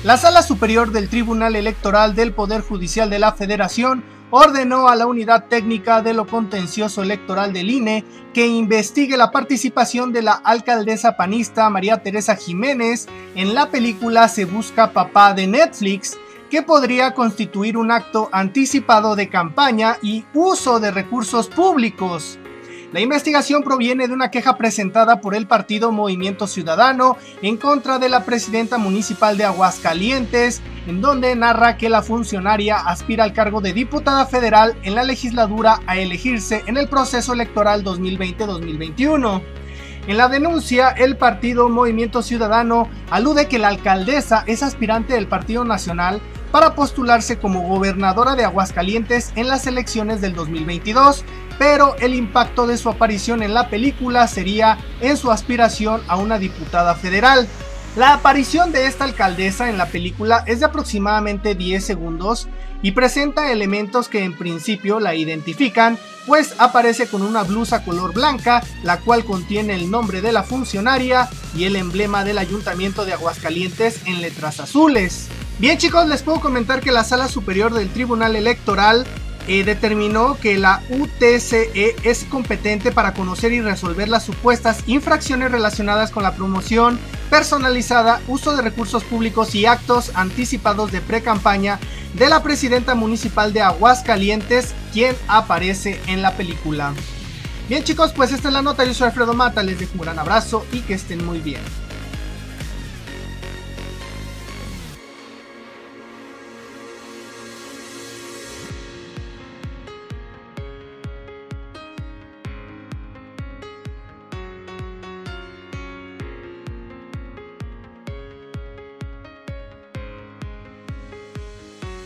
La Sala Superior del Tribunal Electoral del Poder Judicial de la Federación ordenó a la Unidad Técnica de lo Contencioso Electoral del INE que investigue la participación de la alcaldesa panista María Teresa Jiménez en la película Se Busca Papá de Netflix, que podría constituir un acto anticipado de campaña y uso de recursos públicos. La investigación proviene de una queja presentada por el partido Movimiento Ciudadano en contra de la presidenta municipal de Aguascalientes, en donde narra que la funcionaria aspira al cargo de diputada federal en la legislatura a elegirse en el proceso electoral 2020-2021. En la denuncia, el partido Movimiento Ciudadano alude que la alcaldesa es aspirante del Partido Nacional para postularse como gobernadora de Aguascalientes en las elecciones del 2022, pero el impacto de su aparición en la película sería en su aspiración a una diputada federal. La aparición de esta alcaldesa en la película es de aproximadamente 10 segundos y presenta elementos que en principio la identifican, pues aparece con una blusa color blanca, la cual contiene el nombre de la funcionaria y el emblema del Ayuntamiento de Aguascalientes en letras azules. Bien chicos, les puedo comentar que la Sala Superior del Tribunal Electoral determinó que la UTCE es competente para conocer y resolver las supuestas infracciones relacionadas con la promoción personalizada, uso de recursos públicos y actos anticipados de pre-campaña de la presidenta municipal de Aguascalientes, quien aparece en la película. Bien chicos, pues esta es la nota, yo soy Alfredo Mata, les dejo un gran abrazo y que estén muy bien.